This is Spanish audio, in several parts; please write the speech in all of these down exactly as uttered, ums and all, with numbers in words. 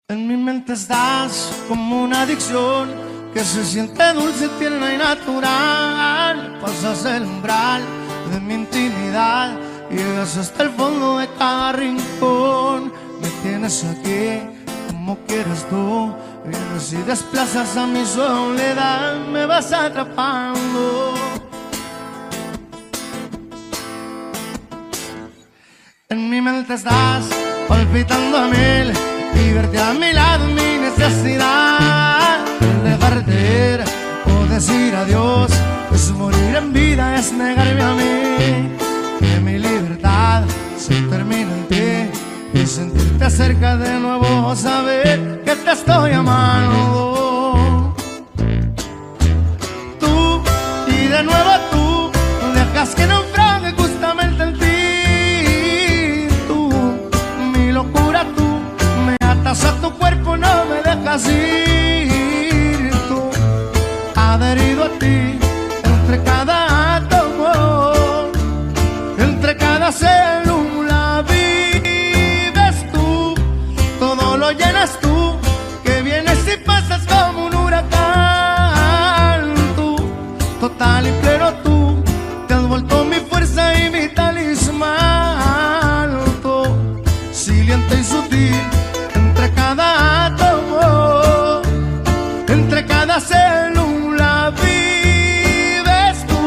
En mi mente estás como una adicción que se siente dulce, tierna y natural. Pasas el umbral de mi intimidad y llegas hasta el fondo de cada rincón. Me tienes aquí como quieres tú, vienes y desplazas a mi soledad, me vas atrapando. En mi mente estás palpitando a mil y verte a mi lado mi necesidad. Dejarte ir o decir adiós es morir en vida, es negarme a mí. Que mi libertad se termina en ti y sentirte cerca de nuevo, saber que te estoy amando. Tú y de nuevo tú dejas que naufrague justamente en ti. Tú, mi locura, tú me atas a tu cuerpo, no me dejas ir. Tú, adherido a ti, entre cada átomo, entre cada célula vives tú, todo lo llenas tú, que vienes y pasas como un huracán. Tú, total y pleno tú, te has vuelto mi fuerza y mi talismán. Tú, silente y sutil, entre cada átomo, entre cada célula vives tú.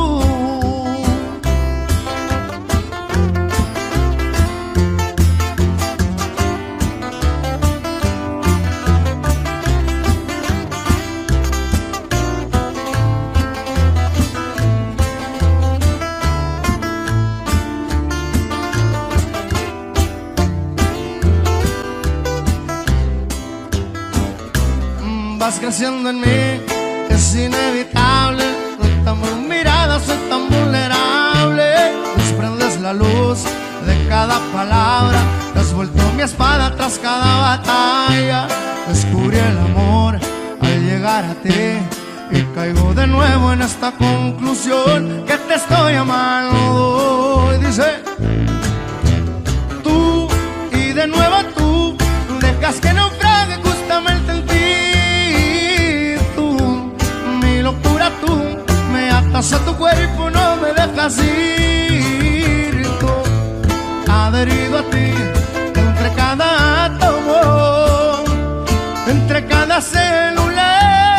Vas creciendo en mí, es inevitable. Soltamos miradas, soy tan vulnerable. Desprendes la luz de cada palabra, te has vuelto mi espada tras cada batalla. Descubrí el amor al llegar a ti y caigo de nuevo en esta conclusión, que te estoy amando. Y dice, tú y de nuevo tú dejas que naufrague justamente en ti. Locura tú, me atas a tu cuerpo, no me dejas ir. Tú, adherido a ti, entre cada átomo, entre cada célula.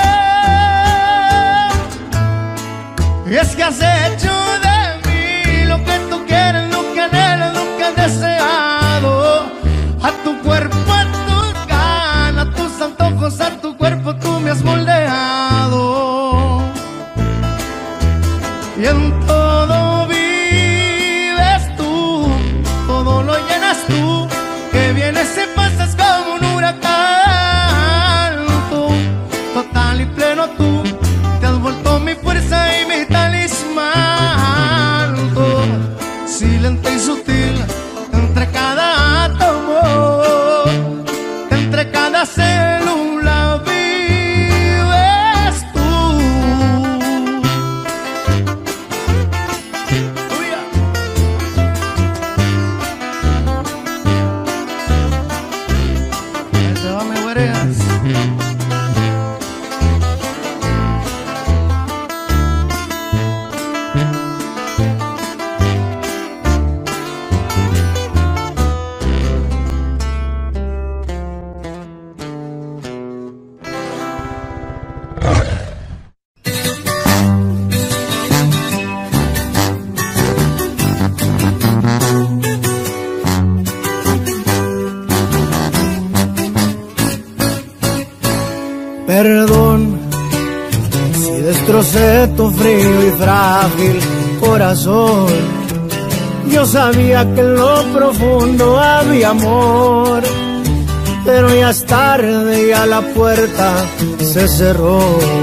Y es que has hecho de mí lo que tú quieres, lo que anhelas, lo que has deseado. A tu cuerpo, a tus ganas, a tus antojos, a tu cuerpo tú me has moldeado. Y en todo vives tú, todo lo llenas tú, que vienes y pasas como un huracán. Tú, total y pleno tú, te has vuelto mi fuerza y mi talismán. Tú, silente y sutil, entre cada átomo, entre cada célula vives tú. Perdón si destrocé tu frío y frágil corazón. Yo sabía que en lo profundo había amor, pero ya es tarde, ya la puerta se cerró.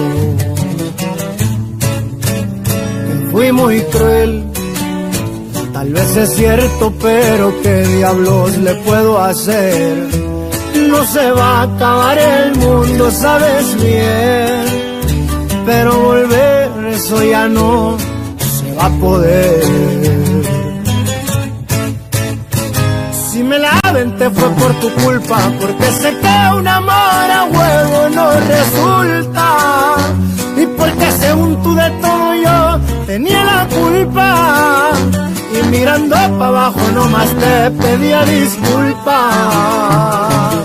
Que fui muy cruel, tal vez es cierto, pero ¿qué diablos le puedo hacer? No se va a acabar el mundo, sabes bien, pero volver, eso ya no se va a poder. Si me la aventé fue por tu culpa, porque sé que un amor a huevo no resulta, y porque según tú de todo yo tenía la culpa, y mirando para abajo nomás te pedía disculpas.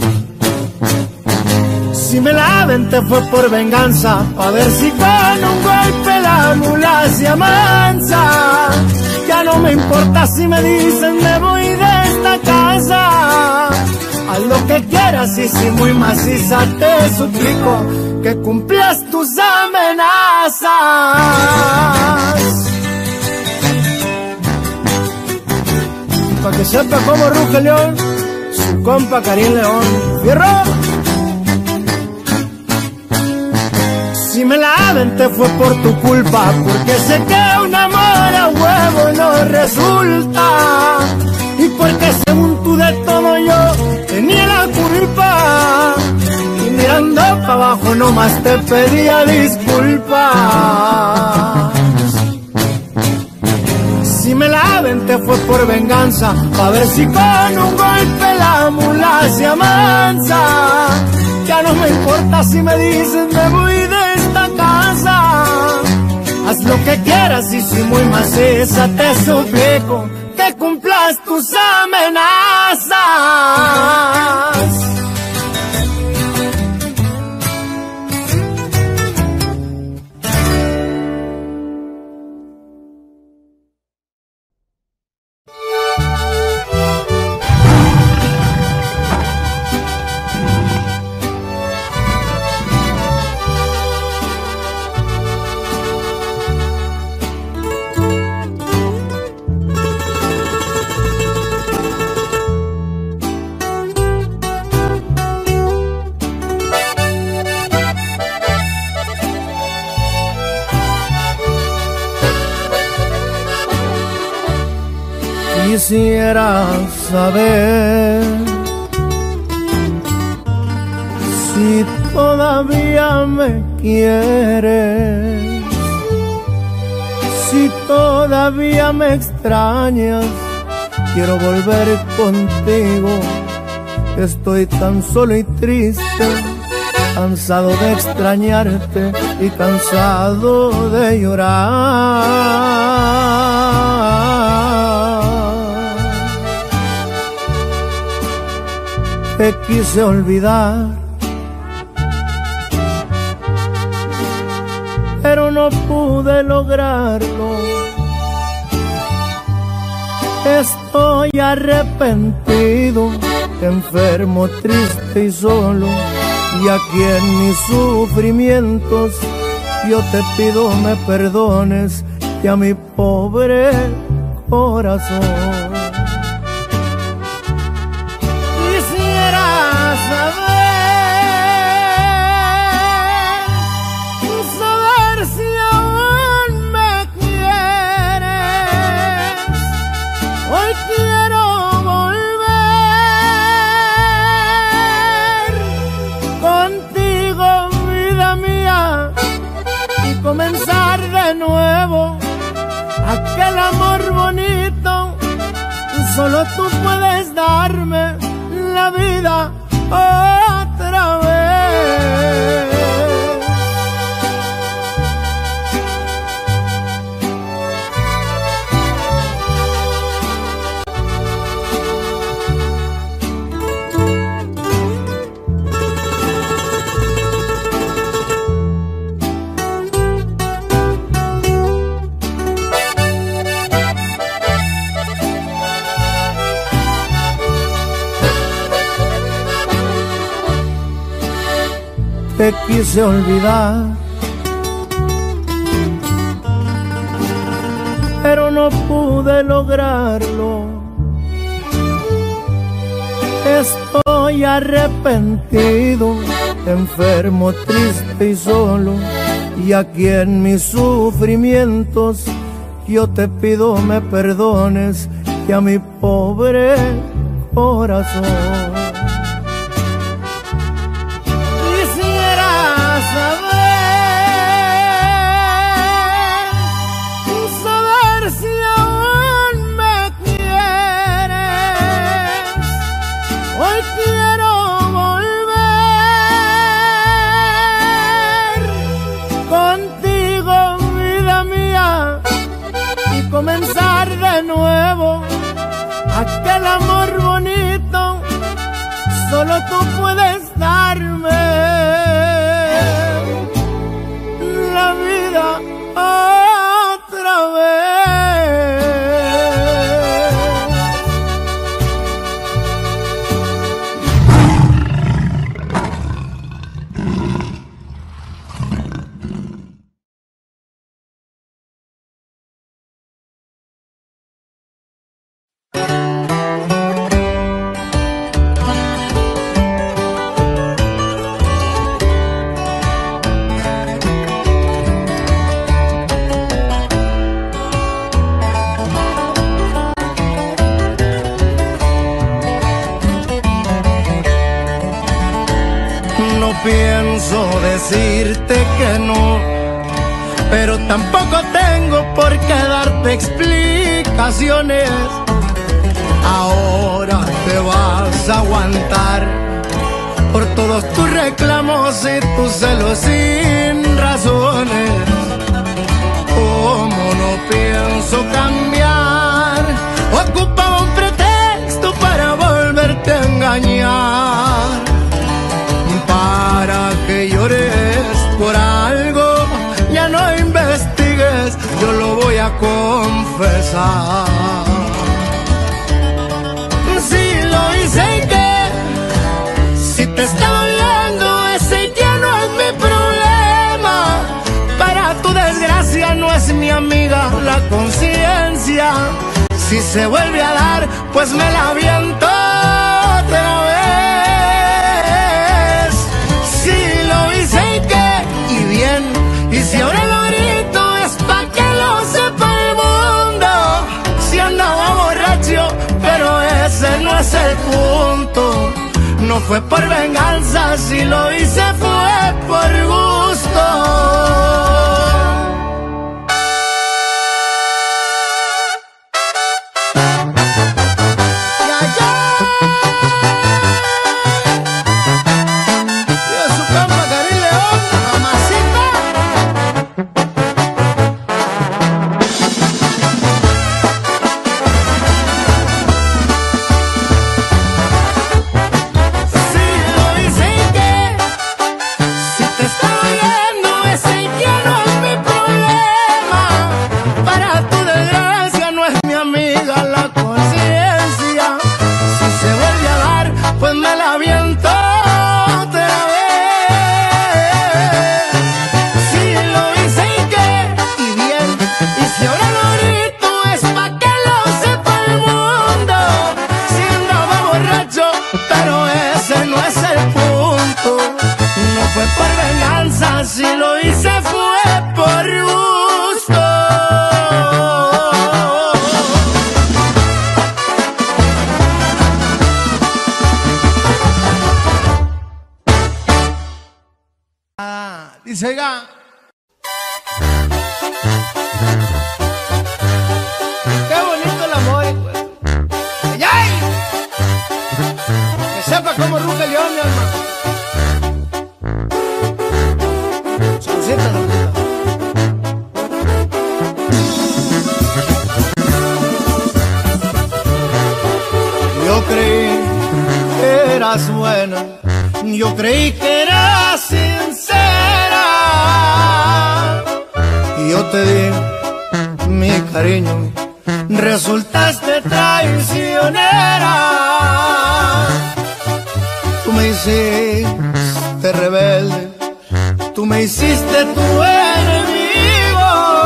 Si me la aventé fue por venganza, pa' ver si con un golpe la mula se amansa. Ya no me importa si me dicen me voy de esta casa. Haz lo que quieras y si muy maciza te suplico que cumplas tus amenazas. Pa' que sepa cómo ruge el león, su compa Karim León. ¡Fierro! Si me la aventé fue por tu culpa, porque sé que un amor a huevo no resulta, y porque según tú de todo yo tenía la culpa, y mirando para abajo nomás te pedía disculpas. Si me la aventé fue por venganza, pa' ver si con un golpe la mula se amansa. Ya no me importa si me dicen me voy de esta casa. Haz lo que quieras y si muy maciza te suplico que cumplas tus amenazas. Quisiera saber si todavía me quieres, si todavía me extrañas. Quiero volver contigo, estoy tan solo y triste, cansado de extrañarte y cansado de llorar. Te quise olvidar, pero no pude lograrlo. Estoy arrepentido, enfermo, triste y solo, y aquí en mis sufrimientos yo te pido me perdones y a mi pobre corazón. Comenzar de nuevo aquel amor bonito, solo tú puedes darme la vida otra vez. Te quise olvidar, pero no pude lograrlo. Estoy arrepentido, enfermo, triste y solo, y aquí en mis sufrimientos yo te pido me perdones y a mi pobre corazón. solo tú puedes darme la vida otra vez. Pienso decirte que no, pero tampoco tengo por qué darte explicaciones. Ahora te vas a aguantar por todos tus reclamos y tus celos sin razones. Como no pienso cambiar, ocupaba un pretexto para volverte a engañar. Para que llores por algo, ya no investigues, yo lo voy a confesar. Si lo hice y qué, si te está doliendo, ese ya no es mi problema. Para tu desgracia no es mi amiga la conciencia. Si se vuelve a dar, pues me la aviento otra vez. Y si ahora lo grito es pa' que lo sepa el mundo. Si andaba borracho, pero ese no es el punto. No fue por venganza, si lo hice fue por gusto. Si lo hice fue por gusto. Ah, dice Ga. Qué bonito el amor, pues. ¡Ay, ay! Que sepa cómo ruge el león, mi alma. Yo creí que eras buena, yo creí que eras sincera, y yo te di mi cariño, resultaste traicionera. Tú me hiciste rebelde, tú me hiciste tu enemigo,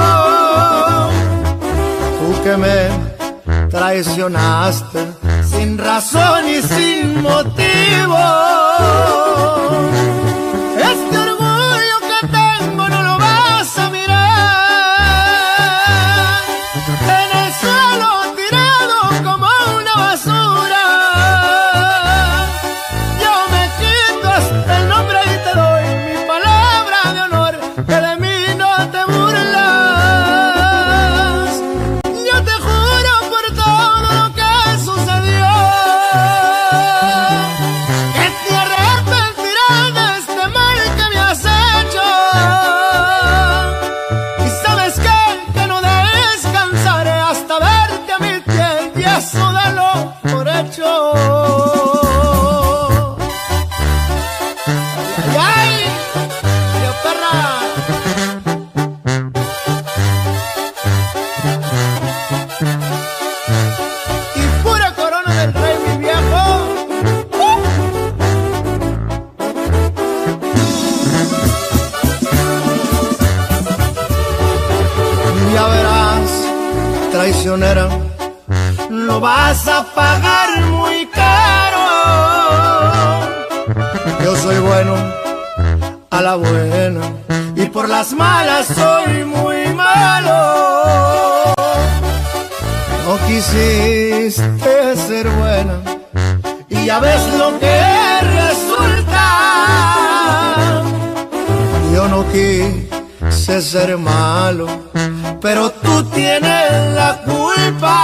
tú que me traicionaste sin razón y sin motivo. Este orgullo que tengo no lo vas a mirar, en el suelo tirado como una basura. Yo me quito el nombre y te doy mi palabra de honor, que de mí no te burlas. Yo te juro por todo lo que sucedió, que traicionera, lo vas a pagar muy caro. Yo soy bueno a la buena y por las malas soy muy malo. No quisiste ser buena y ya ves lo que resulta. Yo no quise ser malo, pero tú tienes la culpa.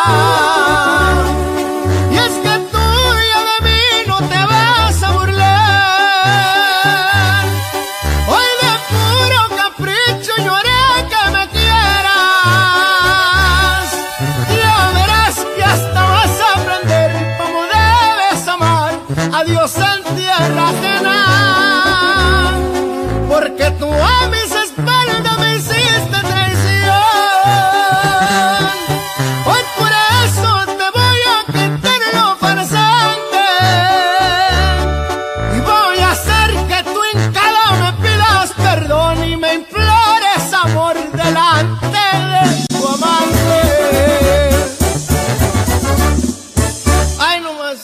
Y es que tú ya de mí no te vas a burlar. Hoy de puro capricho yo haré que me quieras. Ya verás que hasta vas a aprender cómo debes amar a Dios en tierra ajena. Porque tú a mis espaldas me hiciste traición. Hoy por eso te voy a quitar lo farsante y voy a hacer que tú hincado me pidas perdón y me implores amor delante de tu amante. Ay, no más.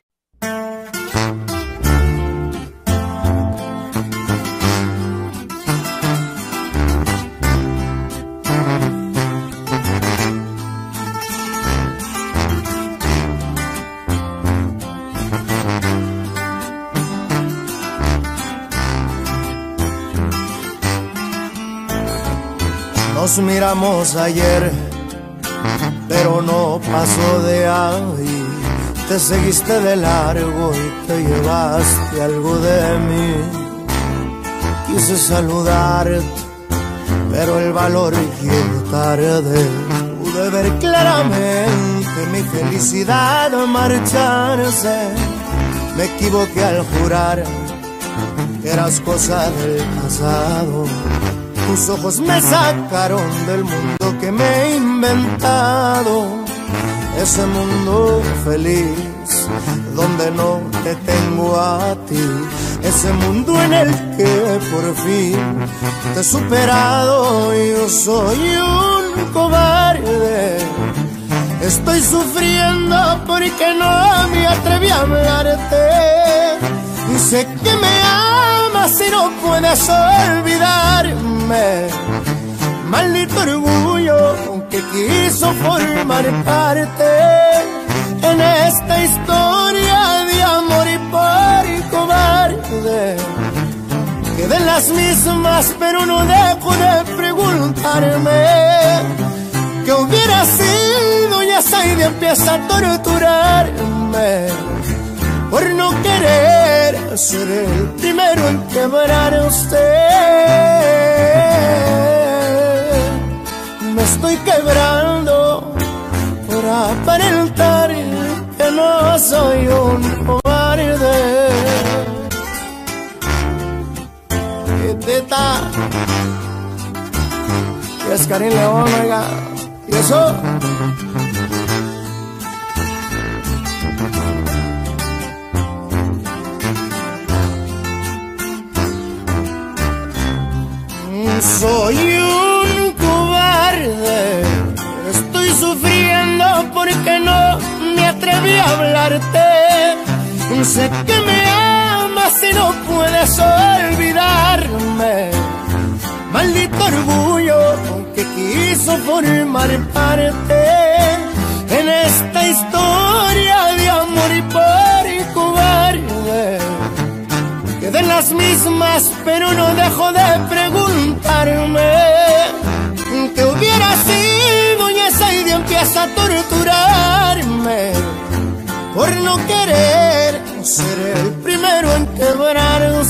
Nos miramos ayer, pero no pasó de ahí. Te seguiste de largo y te llevaste algo de mí. Quise saludarte, pero el valor llegó tarde. Pude ver claramente mi felicidad marcharse. Me equivoqué al jurar que eras cosa del pasado. Tus ojos me sacaron del mundo que me he inventado. Ese mundo feliz donde no te tengo a ti. Ese mundo en el que por fin te he superado. Yo soy un cobarde. Estoy sufriendo porque no me atreví a hablarte. Y sé que me amas y no puedes olvidarme. Maldito orgullo que quiso formar parte en esta historia de amor y por cobarde. Queden las mismas, pero no dejo de preguntarme qué hubiera sido, y esa idea empieza a torturarme por no querer ser el primero en quebrar a usted. Me estoy quebrando por aparentar que no soy un cobarde. Teta, y es Karin León, oiga, y eso. Soy un cobarde, estoy sufriendo porque no me atreví a hablarte. Sé que me amas y no puedes olvidarme. Maldito orgullo que quiso formar parte en esta historia de amor y por cobarde. Queden las mismas, pero no dejo de preguntarme qué hubiera sido, y esa idea empieza a torturarme por no querer ser el primero en quebrar a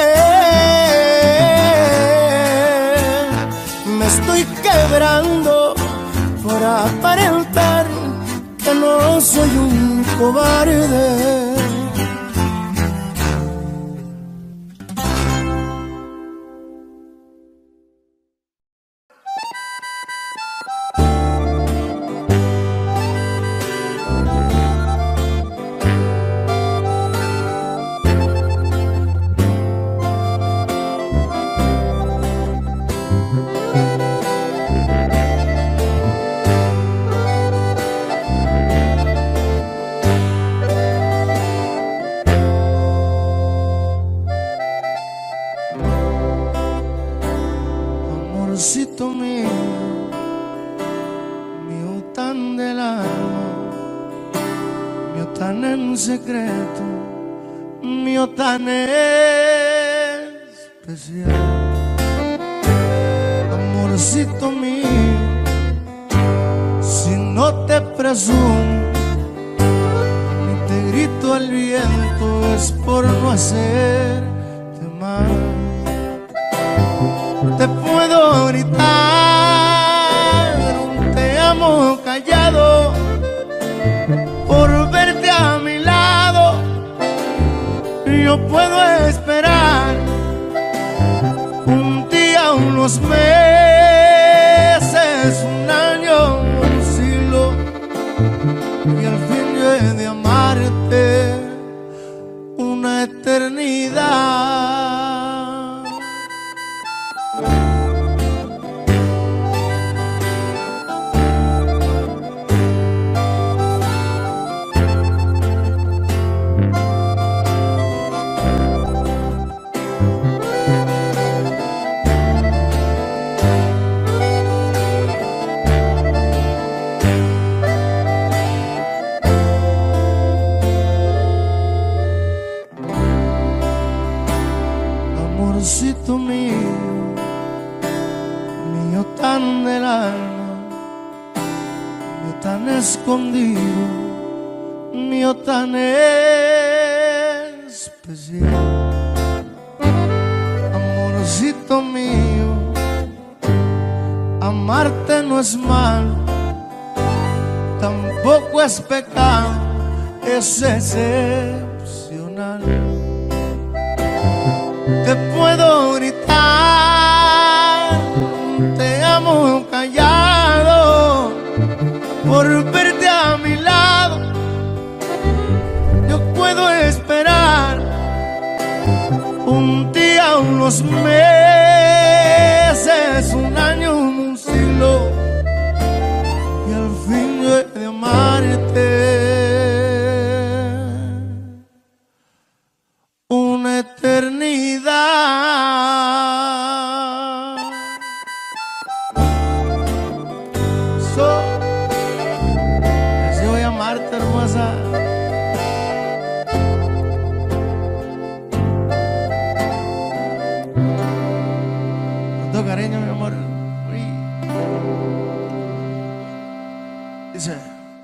usted. Me estoy quebrando por aparentar que no soy un cobarde. en secreto, mío tan especial. Amorcito mío, si no te presumo ni te grito al viento, es por no hacerte mal. Te puedo gritar un te amo callado por verte a mi lado. Yo puedo esperar un día, unos meses, un año, un siglo, y al fin yo he de amarte una eternidad. Amorcito mío, mío tan del alma, mío tan escondido, mío tan especial. Amorcito mío, amarte no es malo, tampoco es pecado, es excepcional. Te puedo gritar, te amo callado, por verte a mi lado. Yo puedo esperar un día, unos meses, un año, un siglo, y al fin yo he de amarte una eternidad. So, así voy a amarte, hermosa. Con todo cariño, mi amor. Uy. Dice: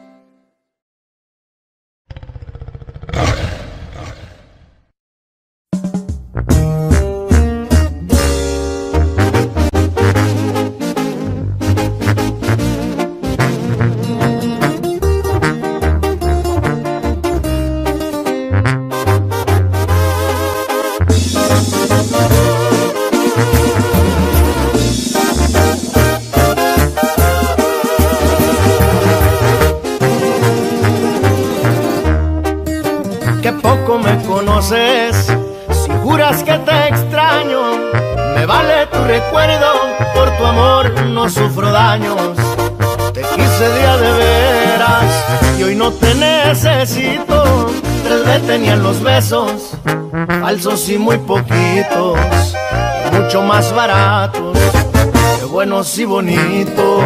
si juras que te extraño, me vale tu recuerdo, por tu amor no sufro daños. Te quise día de veras y hoy no te necesito. Tres veces tenían los besos, falsos y muy poquitos, y mucho más baratos que buenos y bonitos.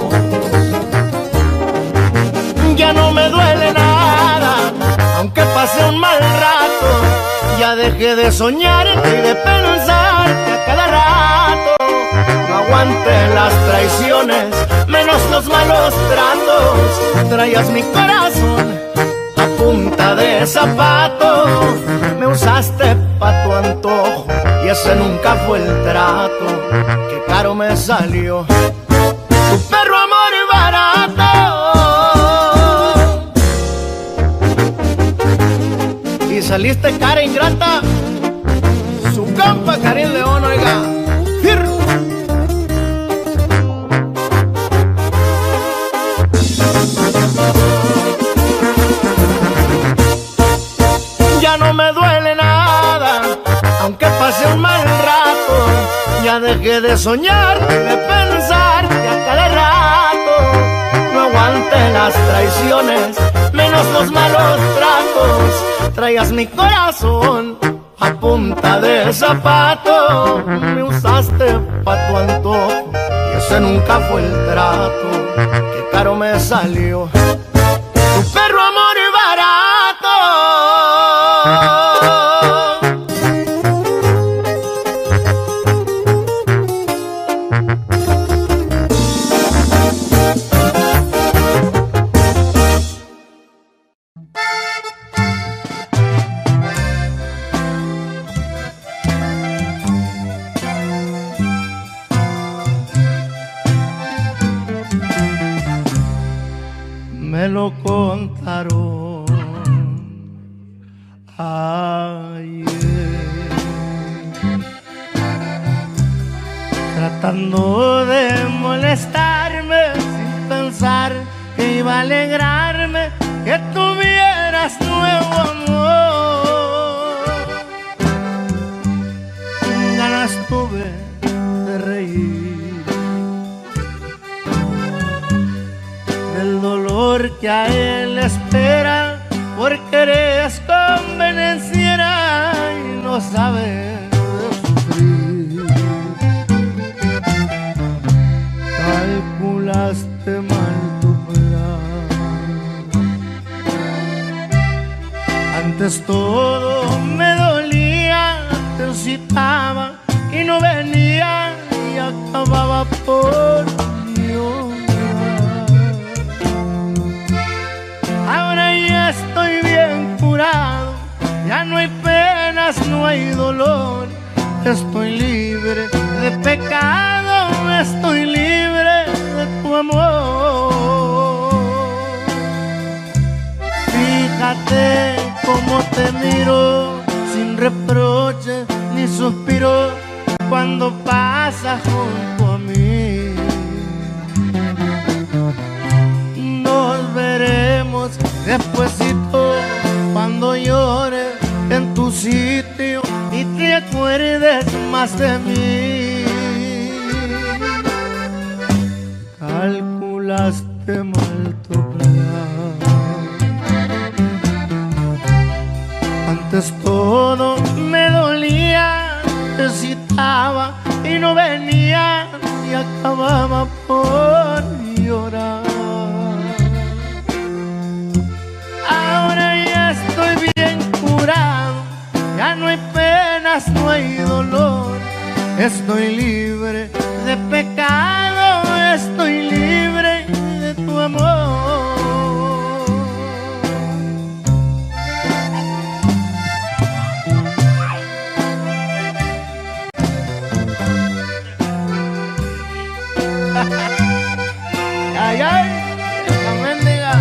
Ya no me duele nada, aunque pase un mal rato. Ya dejé de soñarte y de pensarte a cada rato. No aguanté las traiciones, menos los malos tratos. Traías mi corazón a punta de zapato. Me usaste pa' tu antojo y ese nunca fue el trato. Qué caro me salió tu perro amor barato. Y saliste cara ingrata, su campa Karim León, oiga. ¡Fir! Ya no me duele nada, aunque pase un mal rato. Ya dejé de soñar, de pensar que a cada rato. No aguanté las traiciones, menos los malos tratos. Traías mi corazón a punta de zapato. Me usaste pa' tu antojo y ese nunca fue el trato. Qué caro me salió tu perro amor barato. me lo contaron ayer, tratando de molestarme sin pensar que iba a alegrarme que tuvieras nuevo amor. Ganas tuve de reír del dolor que a él espera, porque eres convenenciera y no sabes sufrir. Calculaste mal tu plan. Antes todo me dolía, te citaba y no venía y acababa por llorar. Ahora ya estoy bien curado, ya no hay penas, no hay dolor. Estoy libre de pecado, estoy libre de tu amor. Fíjate cómo te miro, sin reproche ni suspiro, cuando pasas junto a mí. Nos veremos despuesito cuando llores en tu sitio y te acuerdes más de mí. Calculaste mal tu plan. Antes todo me dolía, te citaba y no venía y acababa por llorar. Ahora ya estoy bien curado, ya no hay penas, no hay dolor. Estoy libre de pecado, estoy libre de tu amor. Ay, ay, la mendiga.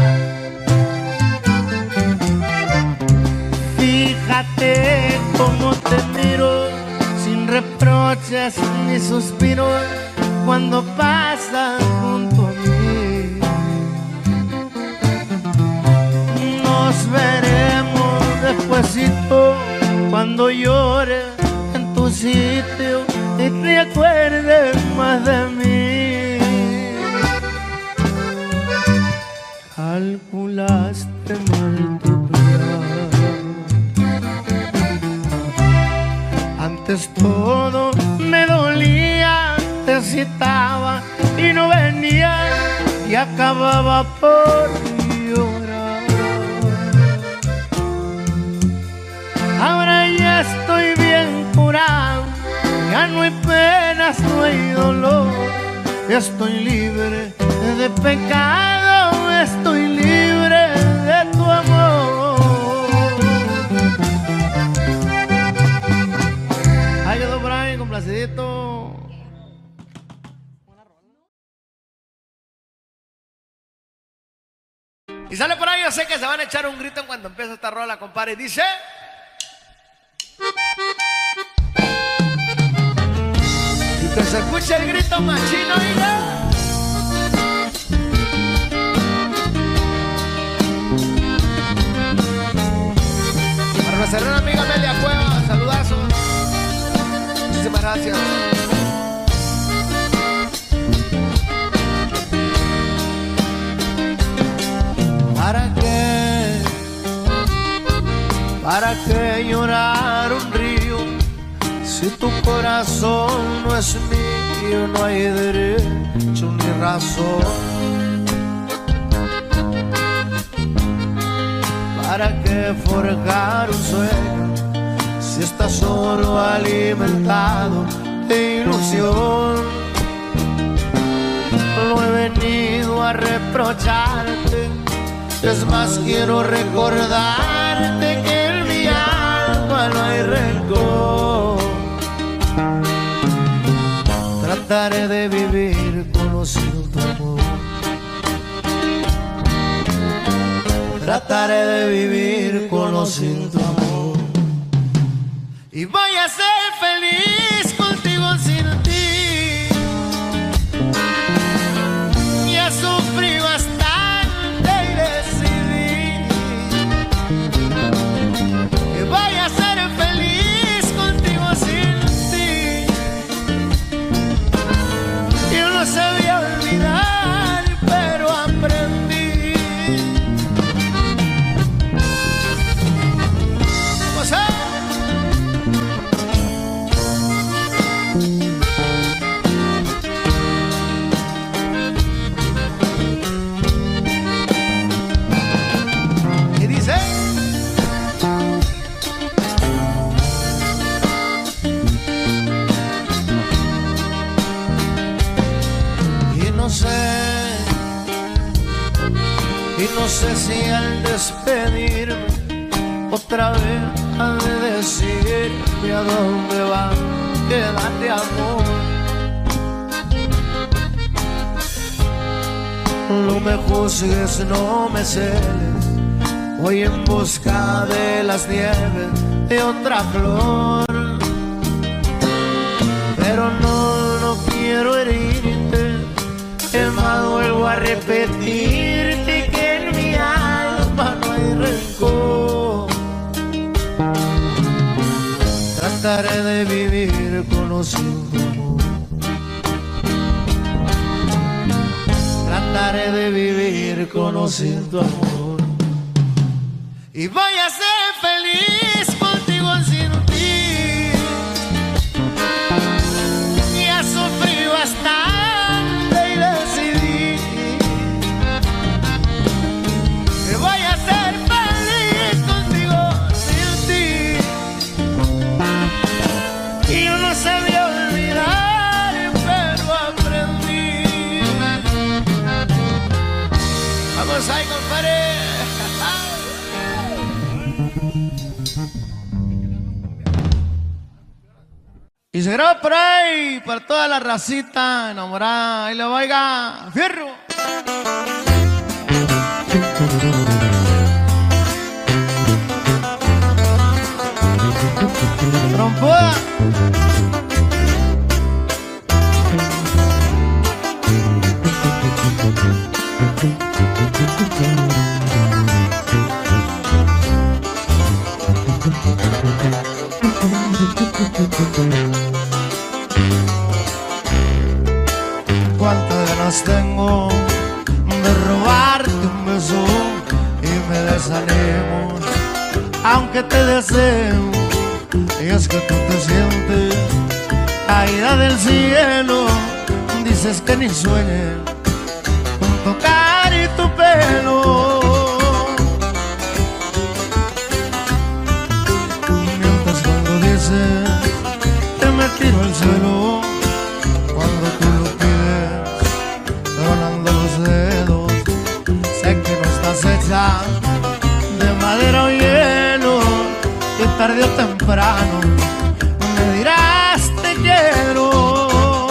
Fíjate cómo te miro, sin reproches ni suspiros, cuando pasas junto a mí. Nos veremos despuesito cuando llores en tu sitio y te acuerdes más de mí. Calculaste mal tu plan. Antes todo me dolía, te citaba y no venía y acababa por llorar. Ahora ya estoy bien curado, ya no hay penas, no hay dolor. Estoy libre de pecado, estoy libre de tu amor. Ahí quedó por ahí, complacidito. Y sale por ahí, yo sé que se van a echar un grito en cuanto empiece esta rola, compadre. Dice... y que se escuche el grito machino, oiga. Para nuestra gran amiga Amelia Cueva, saludazos. Muchísimas gracias. ¿Para qué? ¿Para qué llorar un río si tu corazón no es mío? No hay derecho ni razón. ¿Para qué forjar un sueño si estás solo alimentado de ilusión? No he venido a reprocharte, es más quiero recordarte que en mi alma no hay rencor. Trataré de vivir conociendo tu amor. trataré de vivir con o sin tu amor. Y voy a ser feliz contigo sin ti. Ya sufrí bastante y decidí que voy a ser feliz contigo sin ti. Yo no sabía olvidar, pero aprendí. What's up? ¿Qué dice? Y no sé, y no sé si al despedirme otra vez ha de decirme a dónde va, quédate amor. No me juzgues, no me celes, voy en busca de las nieves de otra flor. Pero no, no quiero herirte, es más vuelvo a repetirte que en mi alma no hay rencor. Trataré de vivir con o sin tu amor. Trataré de vivir con o sin tu amor. Y voy a ser feliz contigo sin ti. Ya sufrí bastante y decidí que voy a ser feliz contigo sin ti. Y yo no sabía olvidar, pero aprendí. Vamos ahí, compadre. Y se graba por ahí para toda la racita enamorada. Ahí lo oiga, fierro. Trompuda. Cuántas ganas tengo de robarte un beso y me desanimo, aunque te deseo. Y es que tú te sientes caída del cielo, dices que ni sueñes con tocar y tu pelo. Mientras cuando dices que me tiro al suelo, cuando tú lo pides, tronando los dedos, sé que no estás hecha de madera o hielo, que tarde o temprano me dirás te quiero.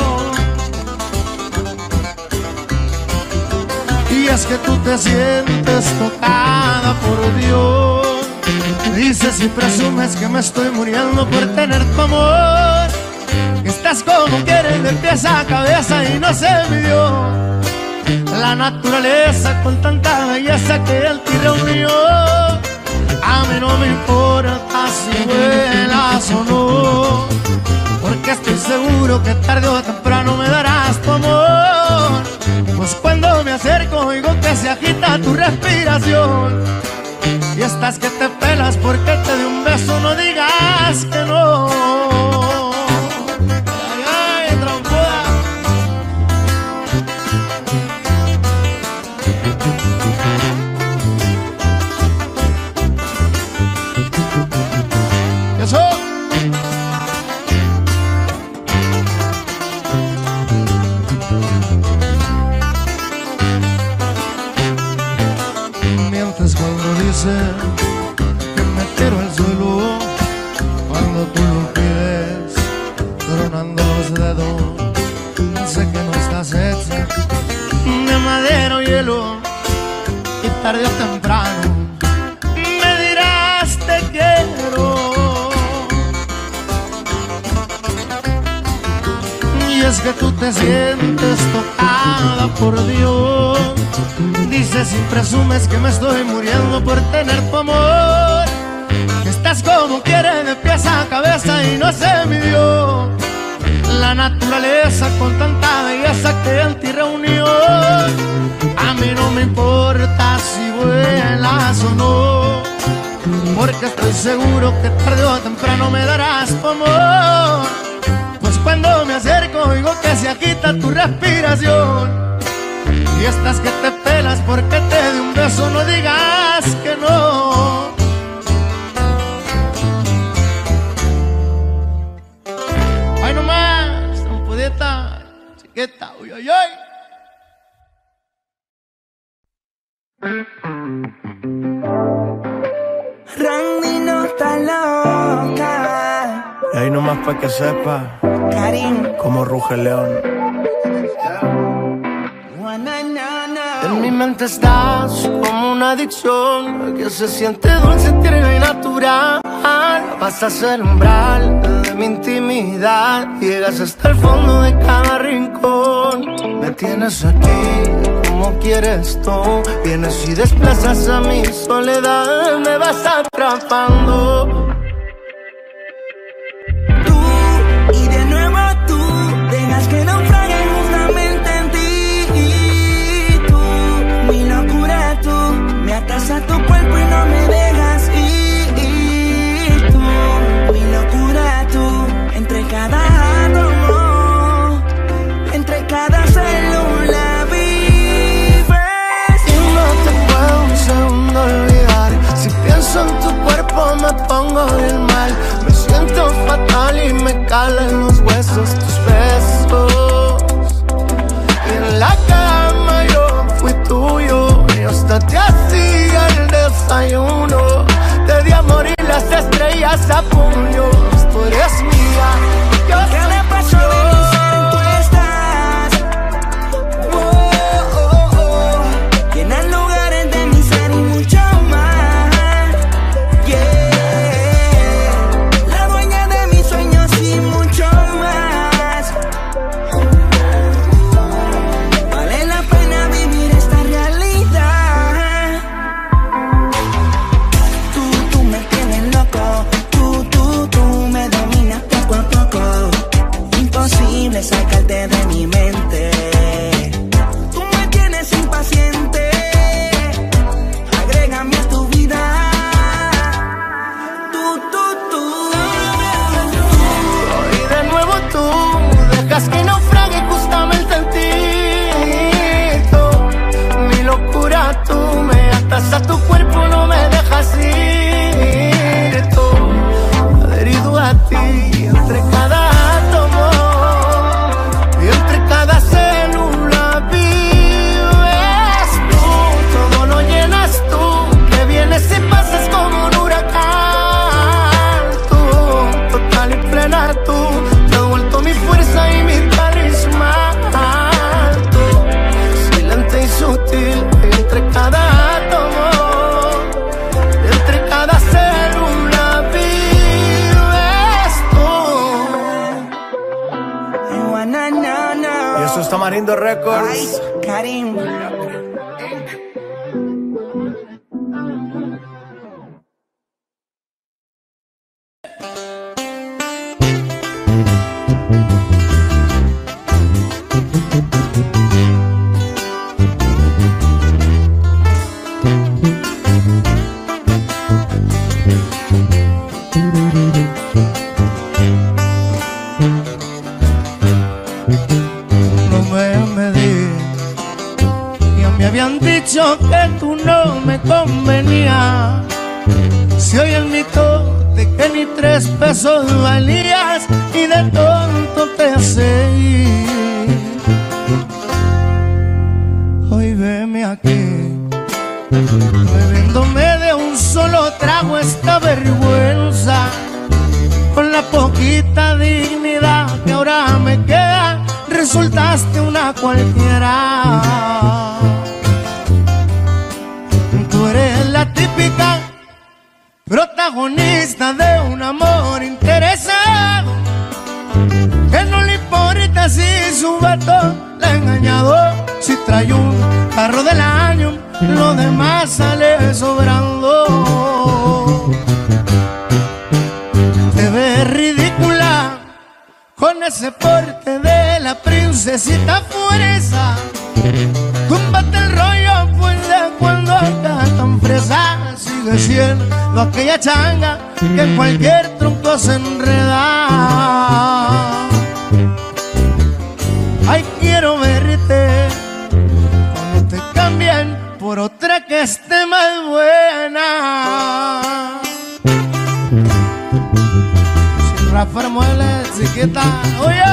Y es que tú te sientes tocada por Dios, dices y presumes que me estoy muriendo por tener tu amor, que estás como quieres de pies a cabeza y no se midió la naturaleza con tanta belleza que él te reunió. A mí no me importa si vuelas o no, porque estoy seguro que tarde o temprano me darás tu amor. Pues cuando me acerco oigo que se agita tu respiración, y estás que te pelas porque te di un beso, no digas que no. Ay, ay, trompuda. Eso. Mientes cuando dices que me tiro al suelo, cuando tú lo pides, tronando los dedos, sé que no estás hecha de madera o hielo, y tarde o temprano Si es que tú te sientes tocada por Dios, dices y presumes que me estoy muriendo por tener tu amor, que estás como quieres de pies a cabeza y no se midió la naturaleza con tanta belleza que en ti reunió. A mí no me importa si vuelas o no, porque estoy seguro que tarde o temprano me darás tu amor. Pues cuando me acerco oigo que se agita tu respiración, y estás que te pelas porque te di un beso, no digas que no. Ay nomás, trompudita, chiquita, uy, uy, uy. Randy no está loca. Y ahí nomás pa' que sepa Karim, cómo ruge el león. En mi mente estás como una adicción que se siente dulce, tierna y natural. Pasas el umbral de mi intimidad, llegas hasta el fondo de cada rincón. Me tienes aquí como quieres tú, vienes y desplazas a mi soledad, me vas atrapando. Tú, y de nuevo tú, dejas que naufrague justamente en ti. Tú, mi locura tú, me atas a tu cuerpo y no me dejas ir. Tú, mi locura tú, entre cada átomo, entre cada célula vives. Y no te puedo un segundo olvidar, si pienso en tu cuerpo me pongo bien mal. Me siento fatal y me calan los huesos tus besos. Y en la cama yo fui tuyo, y hasta te hacía el desayuno. Te di amor y las estrellas a puños. Tú eres mía, yo soy Cada paso de mi ser tú estás. Oh, oh, oh. Llenas lugares de mi ser y mucho más. Yeah. La dueña de mis sueños y mucho más. Vale la pena vivir esta realidad. Tú, tú me tienes loco. Tú, tú, tú me dominas poco a poco. Imposible sacarte de mi mente. Tú me tienes impaciente. Agrégame a tu vida. Tú, tú, tú. y de nuevo tú dejas que naufrague justamente en ti. Tú, mi locura tú, me atas a tu cuerpo, no me dejas ir. Tú, adherido a ti, entre cada átomo y entre cada célula vives tú. Todo lo llenas tú, que vienes y pasas como un huracán. Tú, total y plena tú, te has vuelto mi fuerza y mi carisma. Tú, silente y sutil, entre cada átomo, entre cada célula vives tú. I wanna know, know. Y eso es Tamarindo Records. Ay, Karim. No me medí, ya me habían dicho que tú no me convenías. Si hoy el mito de que ni tres pesos valías y de tonto te seguí. Hoy veme aquí, bebiéndome de un solo trago esta vergüenza, con la poquita dignidad que ahora me queda, resultaste una cualquiera. Tú eres la típica protagonista de un amor interesado, que no le importa si su vato la ha engañado. Si trae un carro del año, lo demás sale sobrando. Te ves ridícula con ese porte de la princesita fuerza. Túmbate el rollo, pues de cuando acá tan fresa. Sigue siendo aquella changa que en cualquier tronco se enreda. Ay, quiero verte cuando te cambien por otra que esté más buena. Sin Rafa Muebles, chiquita, oye.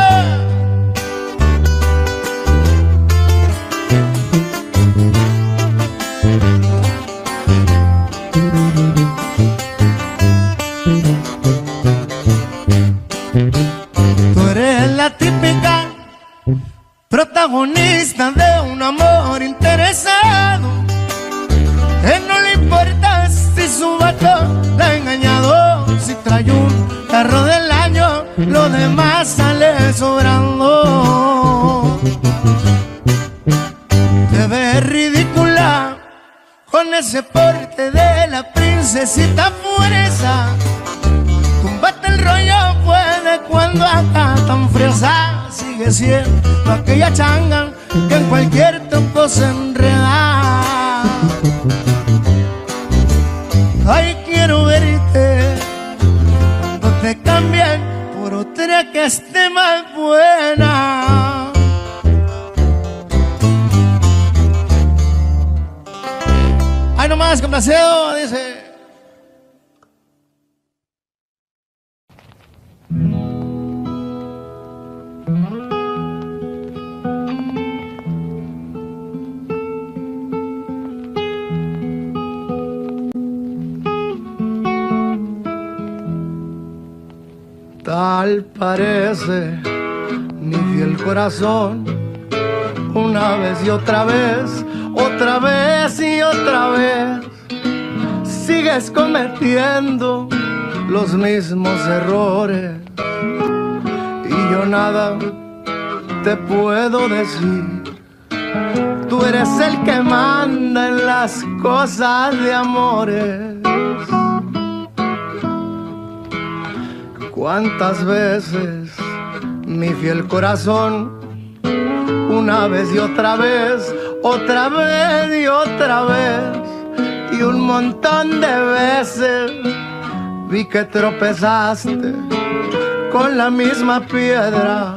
Tú eres la típica protagonista de un amor interesado, que no le importa si su vato la ha engañado. Si trae un carro del año, lo demás sale sobrando. Te ves ridícula con ese porte de la princesita fuerza. Túmbate el rollo, puede cuando acá tan fresa. Sigue siendo aquella changa que en cualquier tronco se enreda. Ay, quiero verte cuando te cambien por otra que esté más buena. Ay, nomás, complacido, dice. Tal parece mi fiel corazón, una vez y otra vez, otra vez y otra vez, sigues cometiendo los mismos errores y yo nada te puedo decir. Tú eres el que manda en las cosas de amores. ¿Cuántas veces mi fiel corazón, una vez y otra vez, otra vez y otra vez, y un montón de veces vi que tropezaste con la misma piedra?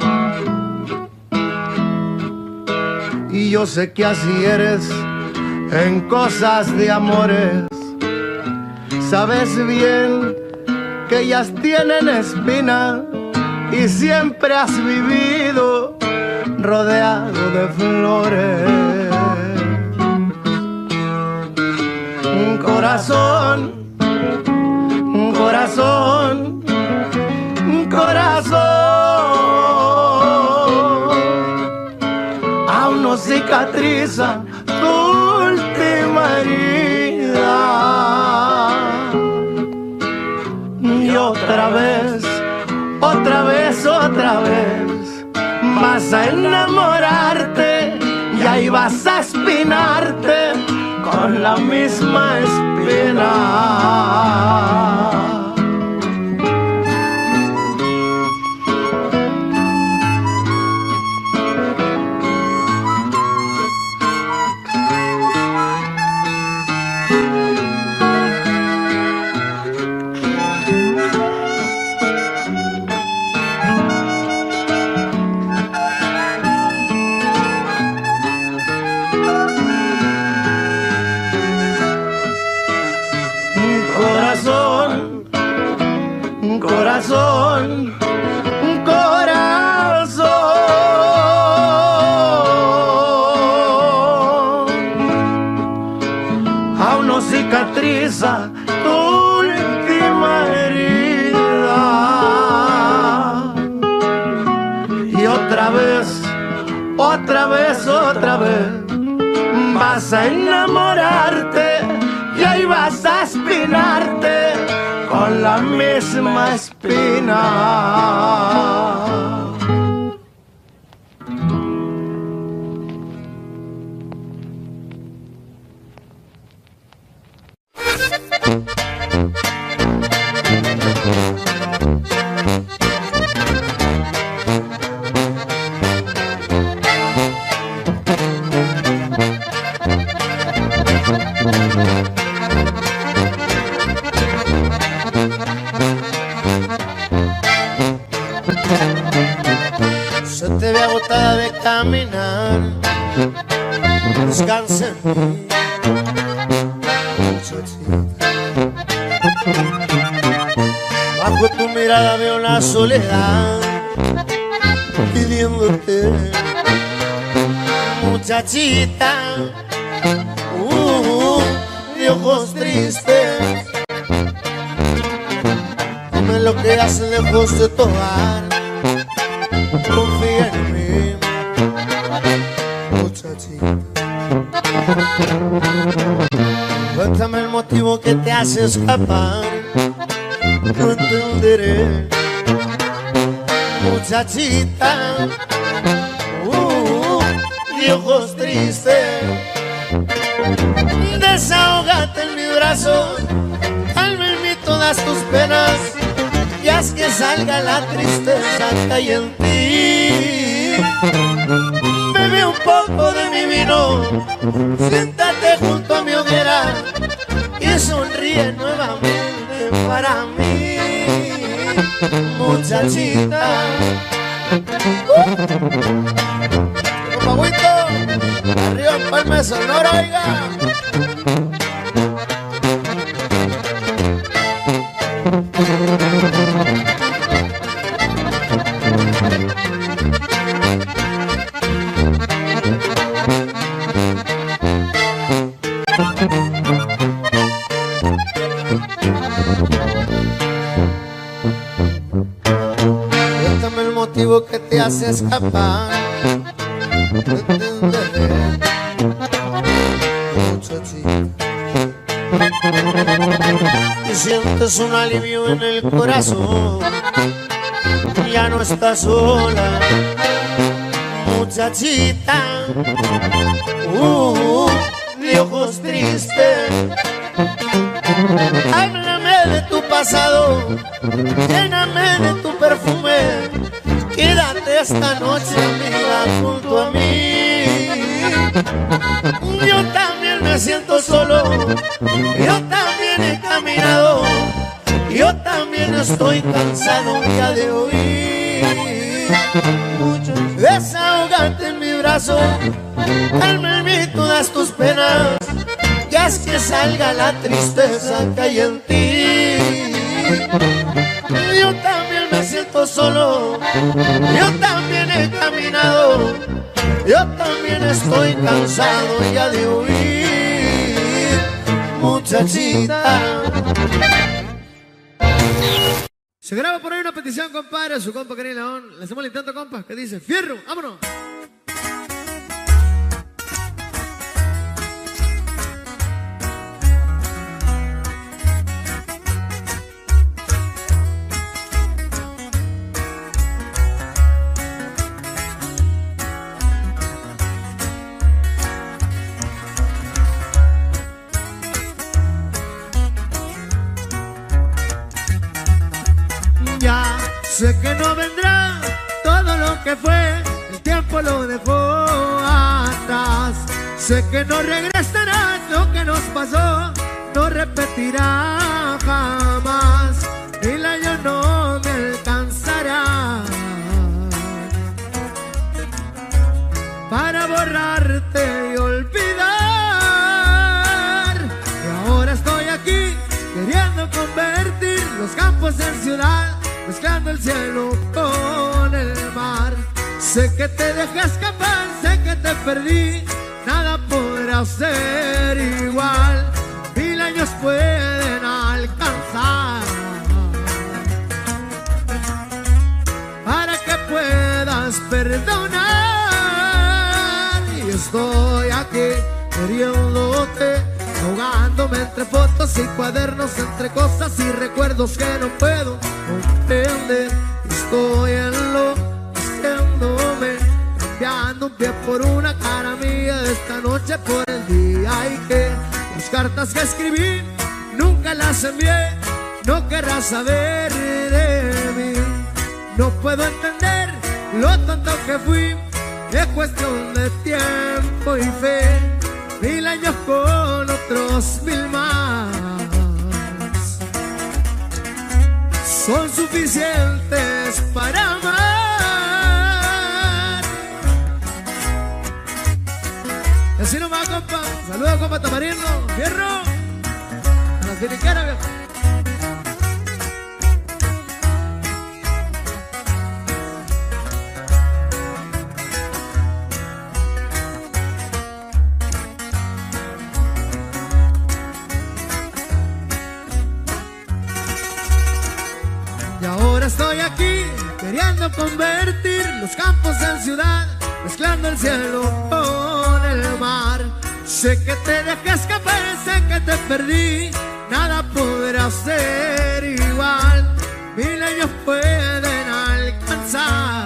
Y yo sé que así eres en cosas de amores. Sabes bien que ellas tienen espina y siempre has vivido rodeado de flores. Un corazón, un corazón, un corazón aún no cicatriza tu última herida. Y otra vez, otra vez, otra vez vas a enamorarte y ahí vas a espinarte con la misma espina. Corazón, corazón, aún no cicatriza tu última herida. Y otra vez, otra vez, otra vez vas a enamorarte y ahí vas a espinarte con la misma espina. Se te ve agotada de caminar. Descansa en mí, muchachita. Bajo tu mirada veo la soledad pidiéndote, muchachita, uh, de ojos tristes. Dime lo que haces lejos de tu hogar. Confía en mí, muchachita. Cuéntame el motivo que te hace escapar. No entenderé, muchachita, uh, de ojos tristes. Desahógate en mi brazo, calma en mí todas tus penas y haz que salga la tristeza que hay en ti. Bebe un poco de mi vino, siéntate junto a mi hoguera y sonríe nuevamente para mí, muchachita. Uh. Comagüito, arriba en Palma de Sonora, oiga. Cuéntame el motivo que te hace escapar. No entenderé, muchachita. Y sientes un alivio en el corazón, ya no estás sola, muchachita, uh, de ojos tristes. Háblame de tu pasado, lléname de tu perfume, quédate esta noche, amiga, junto a mí. Yo también me siento solo, yo también he caminado, yo también estoy cansado ya de oír. Desahógate en mi brazo, calma en mí todas tus penas y haz que salga la tristeza que hay en ti. Yo también me siento solo, yo también he caminado, yo también estoy cansado ya de huir, muchachita. Se graba por ahí una petición, compadre, su compa Karim León. Le hacemos el intento, compa, que dice: ¡fierro! ¡Vámonos! Ya sé que no vendrá todo lo que fue, el tiempo lo dejó atrás. Sé que no regresará lo que nos pasó, no repetirá jamás. Mil años no me alcanzará para borrarte y olvidar. Y ahora estoy aquí queriendo convertir los campos en ciudad, mezclando el cielo con el mar. Sé que te dejé escapar, sé que te perdí, nada podrá ser igual. Mil años pueden alcanzar para que puedas perdonar. Y estoy aquí queriéndote, ahogándome entre fotos y cuadernos, entre cosas y recuerdos que no puedo comprender. Estoy en lo haciéndome, cambiando un pie por una cara mía, de esta noche por el día. Y que las cartas que escribí nunca las envié, no querrás saber de mí. No puedo entender lo tonto que fui, es cuestión de tiempo y fe. Mil años con otros mil más son suficientes para amar. Saludos, compa Tamarino, Fierro. A las finiqueras, viejo. Y ahora estoy aquí queriendo convertir los campos en ciudad, mezclando el cielo con el mar. Sé que te dejé escapar, sé que te perdí, nada podrá ser igual. Mil años pueden alcanzar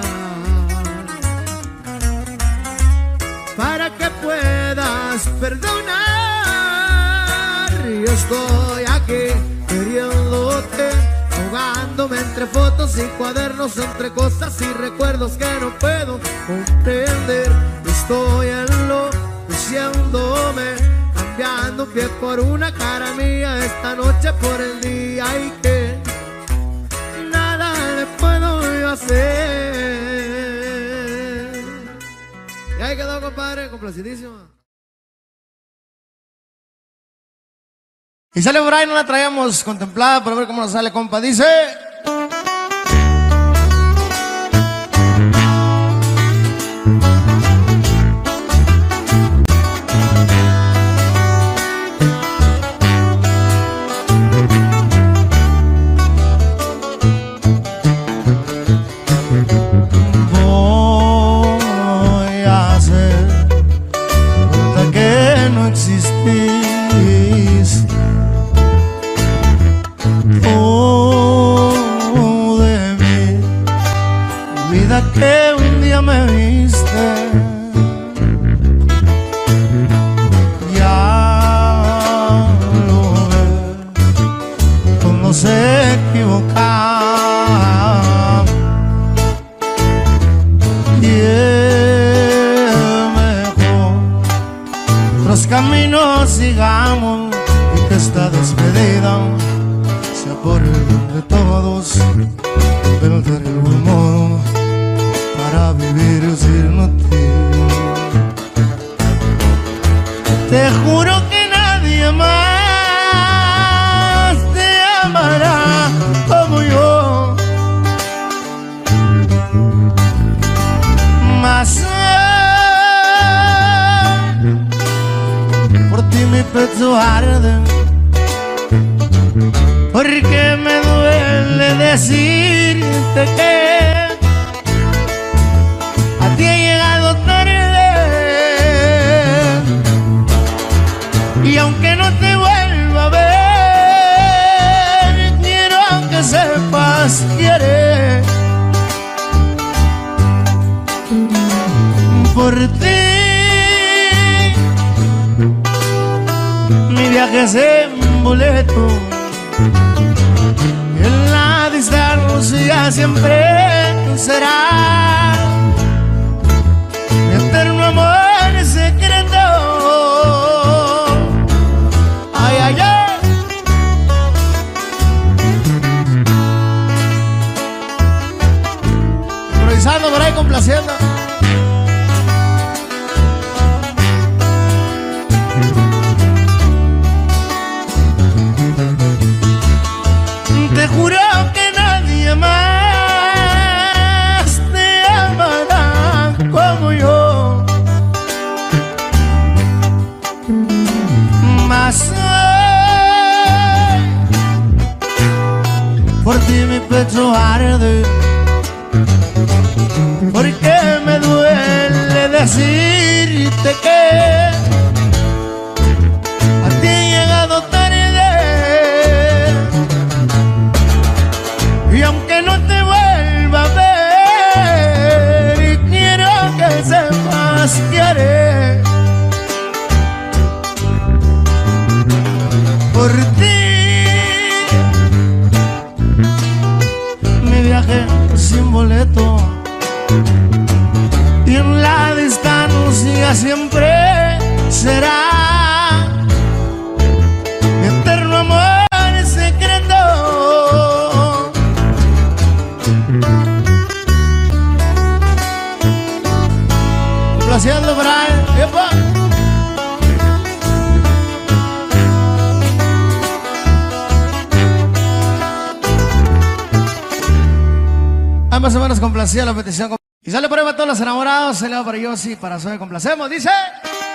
para que puedas perdonar. Yo estoy aquí queriéndote, ahogándome entre fotos y cuadernos, entre cosas y recuerdos que no puedo comprender. Estoy enloqueciéndome, cambiando un pie por una cara mía, esta noche por el día, y que nada le puedo yo hacer. Y ahí quedó, compadre, complacidísimo. Y sale por ahí, no la traíamos contemplada, pero a ver cómo nos sale, compa. Dice... Voy a hacer hasta que no existís. Oh, de mí, vida que un día me viste, ya lo ves, cuando se equivoca, y es mejor los caminos sigamos, y que esta despedida sea por el bien de todos, perder el buen modo para vivir sin ti. Te juro que nadie más te amará como yo, más por ti mi pecho arde, porque me duele decirte que a ti he llegado tarde, y aunque no te vuelva a ver, quiero que sepas quiere por ti. Mi viaje es en boleto, y en la distancia siempre será mi eterno amor secreto. Ay, ay, ay. Improvisando por ahí, complaciendo. Te juro que nadie más te amará como yo, más hoy por ti mi pecho arde, porque me duele decirte que a ti he llegado tarde, y aunque no te vuelva a ver, y quiero que sepas que haré por ti. Mi viaje sin boleto, y en la distancia siempre será mi eterno amor secreto. Complaciendo por ahí, ¡epa! Hay más o menos complacida la petición. Y sale por ahí para todos los enamorados, se le va para Yossi, para Zoe, complacemos, dice...